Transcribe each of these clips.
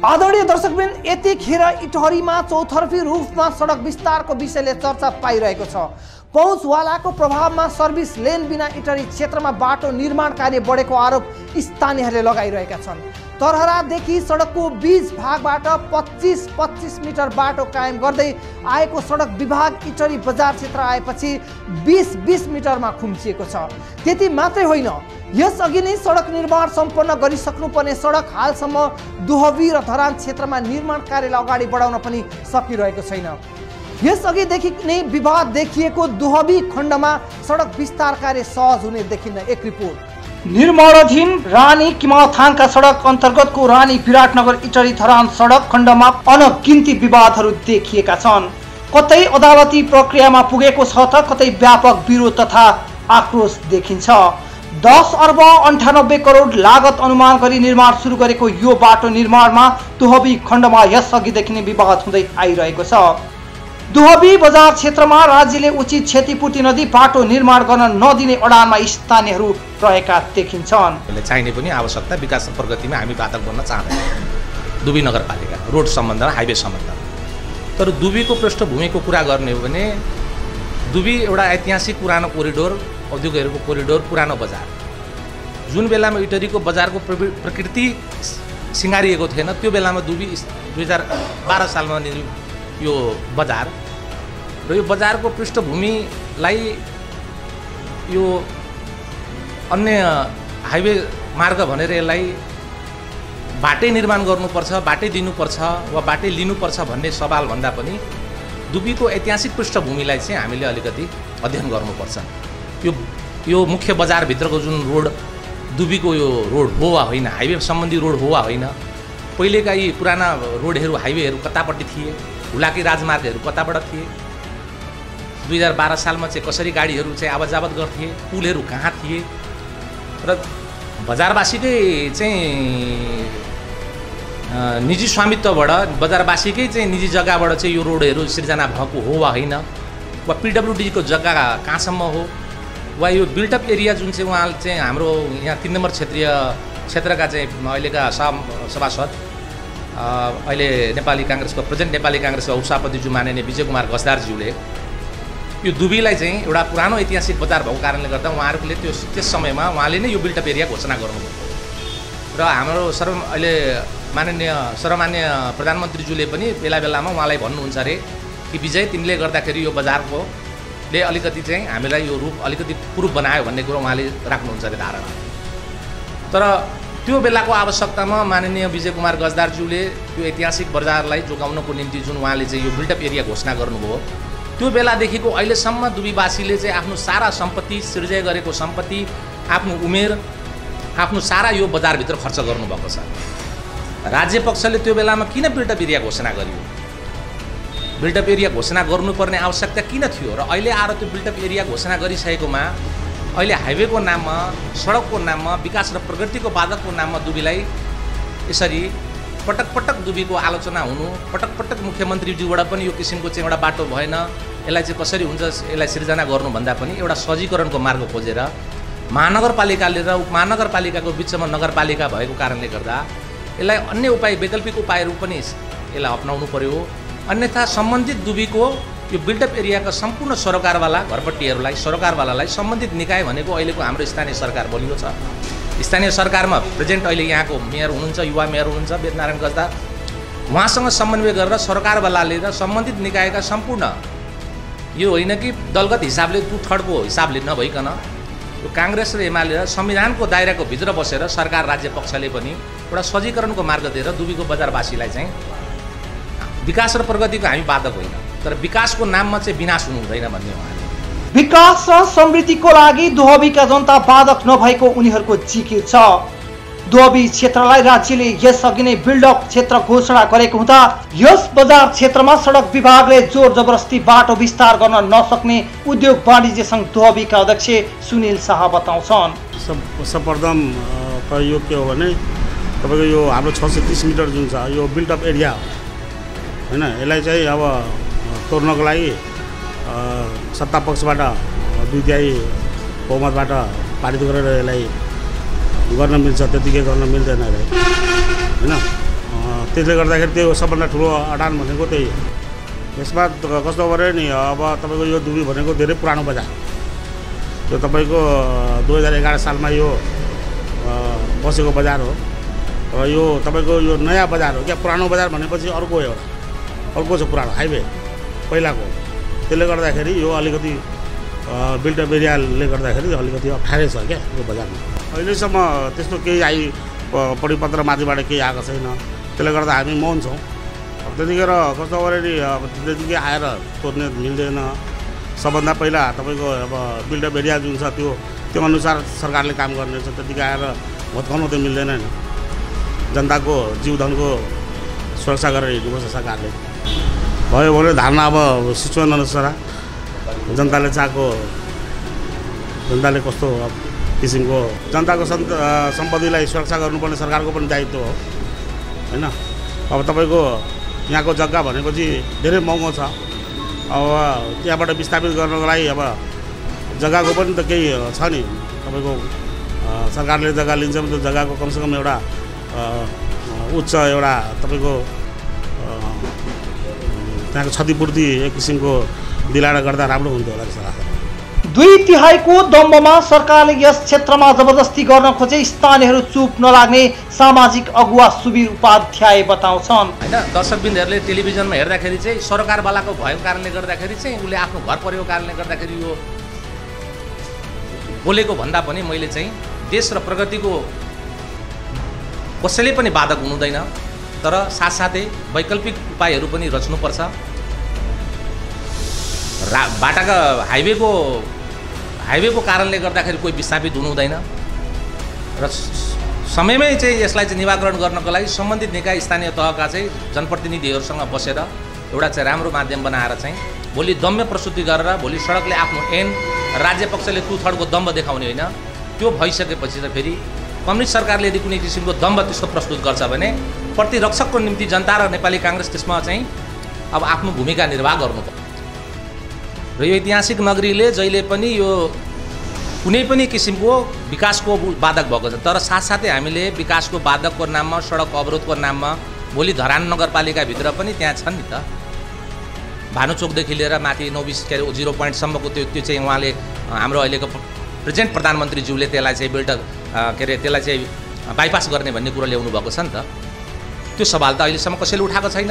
आदरणीय दर्शकवृन्द, यतिखेर इटहरीमा चौतर्फी रूपमा सडक विस्तारको विषयले चर्चा पाइरहेको छ। पहुँचवालाको प्रभावमा सर्भिस लेन बिना इटहरी क्षेत्रमा बाटो निर्माण कार्य बढेको आरोप स्थानीयहरूले लगाइरहेका छन्। तरहरादेखि सडकको बीच भागबाट 25-25 मिटर बाटो कायम गर्दै आएको सडक विभाग इटहरी बजार क्षेत्र आएपछि 20-20 मिटरमा खुम्चिएको छ। त्यति मात्रै होइन, यसअघि नै सडक निर्माण सम्पन्न गरिसक्नुपर्ने सडक हालसम्म दुहवी र धरान क्षेत्रमा निर्माण कार्यलाई अगाडि बढाउन पनि सकिरहेको छैन। यसअघिदेखि नै विवाद देखिएको दुहवी खण्डमा सडक विस्तार कार्य सहज हुने देखिन्न। एक रिपोर्ट। निर्माणाधीन रानी किमाथाङका सडक अन्तर्गतको रानी विराटनगर इटहरी धरान सडक खण्डमा अनगिन्ती विवादहरू देखिएका छन्। कतै अदालती प्रक्रियामा पुगेको छ त कतै व्यापक विरोध तथा आक्रोश देखिन्छ। 10 अर्ब 98 करोड लागत अनुमान गरी निर्माण सुरु गरेको यो बाटो निर्माणमा दुहवी खण्डमा यसअघिदेखि नै विवाद हुँदै आइरहेको छ। दुहवी बजार क्षेत्रमा राज्यले उचित क्षतिपूर्ति नदिई बाटो निर्माण गर्न नदिने अडानमा स्थानीयहरू रहेका देखिन्छन्। चाहिने पनि आवश्यकता विकास र प्रगतिमा हामी बाधक बन्न चाहदैनौँ। दुबी नगरपालिका रोड सम्बन्ध र हाइवे सम्बन्ध, तर दुबीको पृष्ठभूमिको कुरा गर्ने हो भने दुबी एउटा ऐतिहासिक पुरानो कोरिडोर, औद्योगिकहरूको कोरिडोर, पुरानो बजार, जुन बेलामा इटहरीको बजारको प्रकृति सिँगारिएको थिएन त्यो बेलामा दुबी 2012 सालमा यो बजार र यो बजारको पृष्ठभूमिलाई यो अन्य हाइवे मार्ग भनेर यसलाई बाटै निर्माण गर्नुपर्छ, बाटै दिनुपर्छ वा बाटै लिनुपर्छ भन्ने सवाल भन्दा पनि दुबीको ऐतिहासिक पृष्ठभूमिलाई चाहिँ हामीले अलिकति अध्ययन गर्नुपर्छ। यो मुख्य बजारभित्रको जुन रोड दुबीको यो रोड हो वा होइन, हाइवे सम्बन्धी रोड हो वा होइन, पहिलेका यी पुराना रोडहरू हाइवेहरू कतापट्टि थिए, हुलाकी राजमार्गहरू कताबाट थिए, 2012 सालमा चाहिँ कसरी गाडीहरू चाहिँ आवाजावत गर्थे, पुलहरू कहाँ थिए र बजारवासीकै चाहिँ निजी स्वामित्वबाट, बजारवासीकै चाहिँ निजी जग्गाबाट चाहिँ यो रोडहरू सिर्जना भएको हो वा होइन, वा पिडब्ल्युडीको जग्गा कहाँसम्म हो, वा यो बिल्टअप एरिया जुन चाहिँ उहाँ चाहिँ हाम्रो यहाँ 3 नम्बर क्षेत्रका चाहिँ अहिलेका सभासद, अहिले नेपाली काङ्ग्रेसको प्रेजेन्ट नेपाली काङ्ग्रेसको उपसभापतिज्यू माननीय विजय कुमार गजदारज्यूले यो दुबीलाई चाहिँ एउटा पुरानो ऐतिहासिक बजार भएको कारणले गर्दा उहाँहरूले त्यस समयमा उहाँले नै यो बिल्टअप एरिया घोषणा गर्नुभयो र हाम्रो अहिले माननीय सर्वमान्य प्रधानमन्त्रीज्यूले पनि बेला बेलामा उहाँलाई भन्नुहुन्छ अरे कि विजय तिमीले गर्दाखेरि यो बजारकोले अलिकति चाहिँ हामीलाई यो रूप अलिकति प्रुफ बनायो भन्ने कुरो उहाँले राख्नुहुन्छ अरे धारणा। तर त्यो बेलाको आवश्यकतामा माननीय विजय कुमार गजदारज्यूले यो ऐतिहासिक बजारलाई जोगाउनको निम्ति जुन उहाँले चाहिँ यो बिल्टअप एरिया घोषणा गर्नुभयो, त्यो बेलादेखिको अहिलेसम्म दुबीवासीले चाहिँ आफ्नो सारा सम्पत्ति, सिर्जय गरेको सम्पत्ति, आफ्नो उमेर, आफ्नो सारा यो बजारभित्र खर्च गर्नुभएको छ। राज्य पक्षले त्यो बेलामा किन बिल्टअप एरिया घोषणा गरियो, बिल्टअप एरिया घोषणा गर्नुपर्ने आवश्यकता किन थियो र अहिले आएर त्यो बिल्टअप एरिया घोषणा गरिसकेकोमा अहिले हाइवेको नाममा, सडकको नाममा, विकास र प्रगतिको बाधकको नाममा दुबीलाई यसरी पटक पटक दुबीको आलोचना हुनु, पटक पटक मुख्यमन्त्रीज्यूबाट पनि यो किसिमको चाहिँ एउटा बाटो भएन, यसलाई चाहिँ कसरी हुन्छ यसलाई सिर्जना गर्नुभन्दा पनि एउटा सजीकरणको मार्ग खोजेर महानगरपालिकाले र उपमहानगरपालिकाको बिचमा नगरपालिका भएको कारणले गर्दा यसलाई अन्य उपाय, वैकल्पिक उपायहरू पनि यसलाई अपनाउनु पर्यो। अन्यथा सम्बन्धित दुबीको यो बिल्टअप एरियाका सम्पूर्ण सरोकारवाला सरोकारवालालाई सम्बन्धित निकाय भनेको अहिलेको हाम्रो स्थानीय सरकार बलियो छ। स्थानीय सरकारमा प्रेजेन्ट अहिले यहाँको मेयर हुनुहुन्छ, युवा मेयर हुनुहुन्छ वेदनारायण गजदार, उहाँसँग समन्वय गरेर सरकारवालाले र सम्बन्धित निकायका सम्पूर्ण, यो होइन कि दलगत हिसाबले 2/3को हिसाबले नभइकन यो काङ्ग्रेस र एमाले र संविधानको दायराको भित्र बसेर सरकार राज्य पक्षले पनि एउटा सजीकरणको मार्ग दिएर दुबीको बजारवासीलाई चाहिँ विकास र प्रगतिको हामी बाधक होइन, तर विकासको नाममा चाहिँ विनाश हुनु हुँदैन भन्ने उहाँले। विकास र समृद्धिको लागि दुहवीका जनता बाधक नभएको उनीहरूको जिकिर छ। दुहवी क्षेत्रलाई राज्यले यसअघि नै बिल्डअप क्षेत्र घोषणा गरेको हुँदा यस बजार क्षेत्रमा सडक विभागले जोर जबरजस्ती बाटो विस्तार गर्न नसक्ने उद्योग वाणिज्य सङ्घ दुहवीका अध्यक्ष सुनिल शाह बताउँछन्। सर्वप्रथम त यो के हो भने तपाईँको यो हाम्रो 630 मिटर जुन छ यो बिल्टअप एरिया होइन, यसलाई चाहिँ अब तोड्नको लागि सत्ता पक्षबाट 2/3 बहुमतबाट पारित गरेर यसलाई गर्न मिल्छ, त्यतिकै गर्न मिल्दैन होइन। त्यसले गर्दाखेरि त्यो सबभन्दा ठुलो अडान भनेको त्यही हो। यसमा कस्तो गऱ्यो नि अब तपाईँको यो दुबी भनेको धेरै पुरानो बजार, त्यो तपाईँको 2011 सालमा यो बसेको बजार हो र यो तपाईँको यो नयाँ बजार हो क्या। पुरानो बजार भनेपछि अर्को छ पुरानो हाइवे पहिलाको, त्यसले गर्दाखेरि यो अलिकति बिल्टअप एरियाले गर्दाखेरि अलिकति अप्ठ्यारै छ क्या यो बजारमा। अहिलेसम्म त्यस्तो केही परिपत्र माथिबाट केही आएको छैन, त्यसले गर्दा हामी मौन छौँ। अब त्यतिखेर कस्तो गऱ्यो नि अब त्यतिकै आएर तोड्ने मिल्दैन। सबभन्दा पहिला तपाईँको अब बिल्टअप एरिया जुन छ त्यो अनुसार सरकारले काम गर्नेछ, त्यतिकै आएर भत्काउनु त मिल्दैन नि। जनताको जीवधनको सुरक्षा गरेर हिँड्नुपर्छ सरकारले। भयो भने धारणा अब सिचुएसन अनुसार जनताले चाहेको, जनताले कस्तो किसिमको जनताको सम्पत्तिलाई सुरक्षा गर्नुपर्ने सरकारको पनि दायित्व हो होइन। अब तपाईँको यहाँको जग्गा भनेपछि धेरै महँगो छ, अब त्यहाँबाट विस्थापित गर्नको लागि अब जग्गाको पनि त केही छ नि। तपाईँको सरकारले जग्गा लिन्छ भने त्यो जग्गाको कमसेकम एउटा उच्च एउटा तपाईँको त्यहाँको क्षतिपूर्ति एक किसिमको दिलाएर गर्दा राम्रो हुन्थ्यो होला जस्तो लाग्छ। 2/3 दम्बमा सरकारले यस क्षेत्रमा जबरजस्ती गर्न खोजे स्थानीयहरू चुप नलाग्ने सामाजिक अगुवा सुबीर उपाध्याय बताउँछन्। होइन, दर्शकबिन्दहरूले टेलिभिजनमा हेर्दाखेरि चाहिँ सरकारवालाको भएको कारणले गर्दाखेरि चाहिँ उसले आफ्नो घर परेको कारणले गर्दाखेरि यो बोलेको भन्दा पनि मैले चाहिँ देश र प्रगतिको कसैले पनि बाधक हुनुहुँदैन, तर साथसाथै वैकल्पिक उपायहरू पनि रच्नुपर्छ। बाटाका हाइवेको कारणले गर्दाखेरि कोही विस्थापित हुनु हुँदैन र समयमै चाहिँ यसलाई चाहिँ निवारण गर्नको लागि सम्बन्धित निकाय स्थानीय तहका चाहिँ जनप्रतिनिधिहरूसँग बसेर एउटा चाहिँ राम्रो माध्यम बनाएर चाहिँ भोलि दम्य प्रस्तुति गरेर भोलि सडकले आफ्नो ऐन राज्य पक्षले टुथर्डको दम्ब देखाउने होइन। त्यो भइसकेपछि त फेरि कम्युनिस्ट सरकारले यदि कुनै किसिमको दम्ब त्यस्तो प्रस्तुत गर्छ भने प्रतिरक्षकको निम्ति जनता र नेपाली काङ्ग्रेस त्यसमा चाहिँ अब आफ्नो भूमिका निर्वाह गर्नुपर्छ। र यो ऐतिहासिक नगरीले जहिले पनि यो कुनै पनि किसिमको विकासको बाधक भएको छ, तर साथसाथै हामीले विकासको बाधकको नाममा सडक अवरोधको नाममा भोलि धरान नगरपालिकाभित्र पनि त्यहाँ छन् नि त। भानुचोकदेखि लिएर माथि 920 के अरे 0 पोइन्टसम्मको त्यो चाहिँ उहाँले हाम्रो अहिलेको प्रेजेन्ट प्रधानमन्त्रीज्यूले त्यसलाई चाहिँ त्यसलाई चाहिँ बाइपास गर्ने भन्ने कुरो ल्याउनु भएको छ नि त। त्यो सवाल त अहिलेसम्म कसैले उठाएको छैन।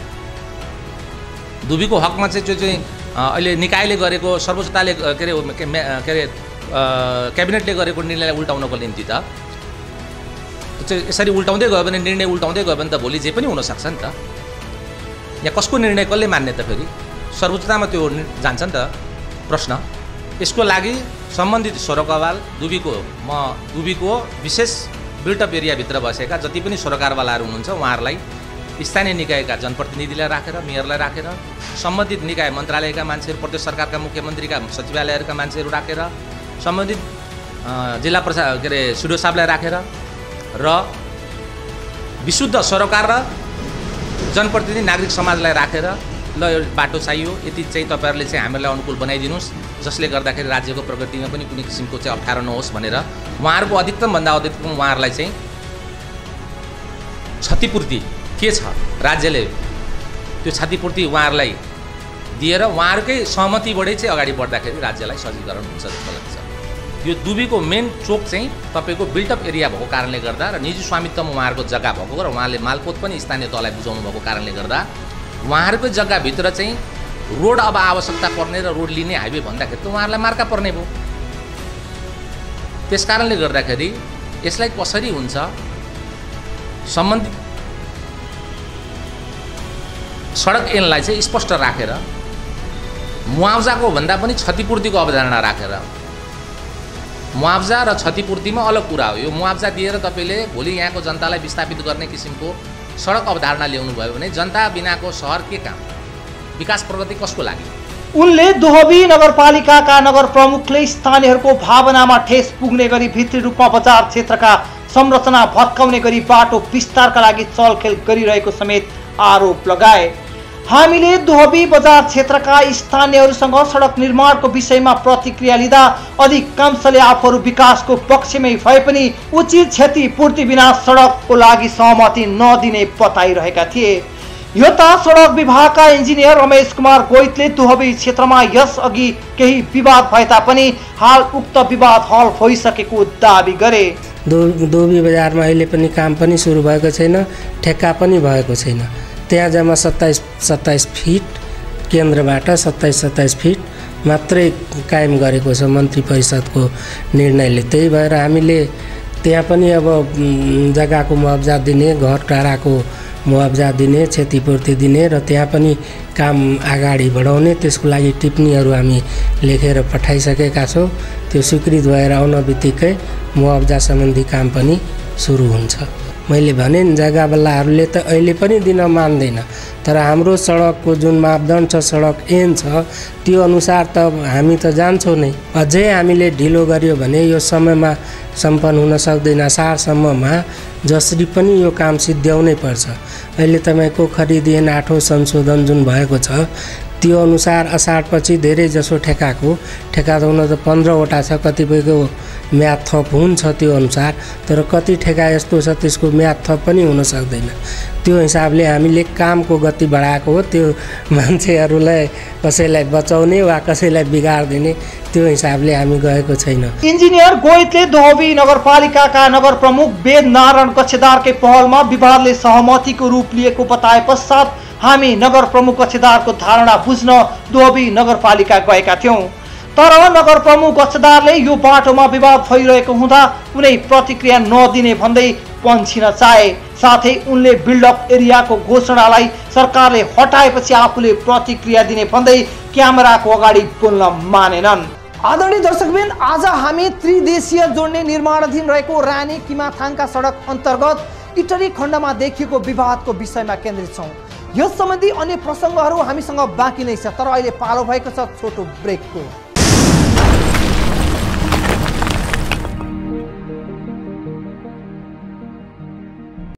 दुबीको हकमा चाहिँ त्यो चाहिँ अहिले निकायले गरेको सर्वोच्चताले के अरे क्याबिनेटले गरेको निर्णयलाई उल्टाउनको निम्ति त चाहिँ यसरी उल्टाउँदै गयो भने, निर्णय उल्टाउँदै गयो भने त भोलि जे पनि हुनसक्छ नि त। यहाँ कसको निर्णय कसले मान्ने त? फेरि सर्वोच्चतामा त्यो जान्छ नि त प्रश्न। यसको लागि सम्बन्धित सरोकारवाल दुबीको विशेष बिल्टअप एरियाभित्र बसेका जति पनि सरोकारवालाहरू हुनुहुन्छ उहाँहरूलाई स्थानीय निकायका जनप्रतिनिधिलाई राखेर, मेयरलाई राखेर, सम्बन्धित निकाय मन्त्रालयका मान्छेहरू, प्रदेश सरकारका मुख्यमन्त्रीका सचिवालयहरूका मान्छेहरू राखेर, सम्बन्धित जिल्ला के अरे सिडिओ साहबलाई राखेर र विशुद्ध सरोकार र जनप्रतिनिधि नागरिक समाजलाई राखेर ल यो बाटो चाहियो, यति चाहिँ तपाईँहरूले चाहिँ हामीलाई अनुकूल बनाइदिनुहोस् जसले गर्दाखेरि राज्यको प्रगतिमा पनि कुनै किसिमको चाहिँ अप्ठ्यारो नहोस् भनेर उहाँहरूको अधिकतमभन्दा अधिकतम उहाँहरूलाई चाहिँ क्षतिपूर्ति के छ राज्यले त्यो क्षतिपूर्ति उहाँहरूलाई दिएर उहाँहरूकै सहमतिबाटै चाहिँ अगाडि बढ्दाखेरि राज्यलाई सजिलोकरण हुन्छ जस्तो लाग्छ। यो दुबीको मेन चोक चाहिँ तपाईँको बिल्टअप एरिया भएको कारणले गर्दा र निजी स्वामित्वमा उहाँहरूको जग्गा भएको र उहाँले मालपोत पनि स्थानीय तहलाई बुझाउनु भएको कारणले गर्दा उहाँहरूकै जग्गाभित्र चाहिँ रोड अब आवश्यकता पर्ने र रोड लिने हाइवे भन्दाखेरि त उहाँहरूलाई मार्का पर्ने भयो। त्यस कारणले गर्दाखेरि यसलाई कसरी हुन्छ सम्बन्धित सडक ऐनलाई चाहिँ स्पष्ट राखेर मुआवजाको भन्दा पनि क्षतिपूर्तिको अवधारणा राखेर, मुआवजा र क्षतिपूर्तिमा अलग कुरा हो। यो मुआवजा दिएर तपाईँले भोलि यहाँको जनतालाई विस्थापित गर्ने किसिमको सडक अवधारणा ल्याउनु भयो भने जनता बिनाको सहर के काम, विकास प्रगति कसको लागि? उनले दुहबी नगरपालिकाका नगर प्रमुखले स्थानीयहरूको भावनामा ठेस पुग्ने गरी भित्री रूपमा बजार क्षेत्रका संरचना भत्काउने गरी बाटो विस्तारका लागि चलखेल गरिरहेको समेत आरोप लगाए। हामीले दुहबी बजार क्षेत्रका स्थानीयहरूसँग सडक निर्माणको विषयमा प्रतिक्रिया लिँदा अधिकांशले आफूहरू विकासको पक्षमै भए पनि उचित क्षतिपूर्ति बिना सडकको लागि सहमति नदिने बताइरहेका थिए। यो त सडक विभागका इन्जिनियर रमेश कुमार गोइतले दुहबी क्षेत्रमा यसअघि केही विवाद भए तापनि हाल उक्त विवाद हल भइसकेको दाबी गरे। दुहबी बजारमा अहिले पनि काम पनि सुरु भएको छैन, ठेक्का पनि भएको छैन। त्यहाँ जम्मा 27 फिट केन्द्रबाट 27 फिट मात्रै कायम गरेको छ मन्त्री परिषदको निर्णयले। त्यही भएर हामीले त्यहाँ पनि अब जग्गाको मुआवजा दिने, घर टाढाको मुआवजा दिने, क्षतिपूर्ति दिने र त्यहाँ पनि काम अगाडि बढाउने त्यसको लागि टिप्पणीहरू हामी लेखेर पठाइसकेका छौँ। त्यो स्वीकृत भएर आउन बित्तिकै मुआवजा सम्बन्धी काम पनि सुरु हुन्छ। मैले भने जग्गावालाहरूले त अहिले पनि दिन मान्दैन, तर हाम्रो सडकको जुन मापदण्ड छ, सडक ऐन छ, त्यो अनुसार त हामी त जान्छौँ नै। अझै हामीले ढिलो गर्यो भने यो समयमा सम्पन्न हुन सक्दैन। असारसम्ममा जसरी पनि यो काम सिद्ध्याउनै पर्छ। अहिले तपाईँको खरिद ऐन 8औं संशोधन जुन भएको छ त्यो अनुसार असारपछि धेरै जसो ठेक्काको ठेक्का त हुन त 15वटा छ, कतिपयको म्याद थप हुन्छ त्यो अनुसार, तर कति ठेक्का यस्तो छ त्यसको म्याद थप पनि हुन सक्दैन। त्यो हिसाबले हामीले कामको गति बढाएको हो। त्यो मान्छेहरूलाई कसैलाई बचाउने वा कसैलाई बिगार्दिने त्यो हिसाबले हामी गएको छैन। इन्जिनियर गोइतले दुहबी नगरपालिकाका नगर प्रमुख वेद नारायण कक्षेदारकै पहलमा विवादले सहमतिको रूप लिएको बताए पश्चात हामी नगर प्रमुख कक्षेदारको धारणा बुझ्न दुहबी नगरपालिका गएका थियौं। तर नगर प्रमुख कक्षेदारले यो बाटोमा विवाद भइरहेको हुँदा कुनै प्रतिक्रिया नदिने भन्दै पन्छिन चाहे। साथै उनले बिल्डअप एरियाको घोषणालाई सरकारले हटाएपछि आफूले प्रतिक्रिया दिने भन्दै क्यामेराको अगाडि बोल्न मानेनन्। आदरणीय दर्शकबिन, आज हामी त्रिदेशीय जोड्ने निर्माणाधीन रहेको रानी किमाथाङका सडक अन्तर्गत इटरी खण्डमा देखिएको विवादको विषयमा केन्द्रित छौँ। यस सम्बन्धी अन्य प्रसङ्गहरू हामीसँग बाँकी नै छ, तर अहिले पालो भएको छ छोटो ब्रेकको।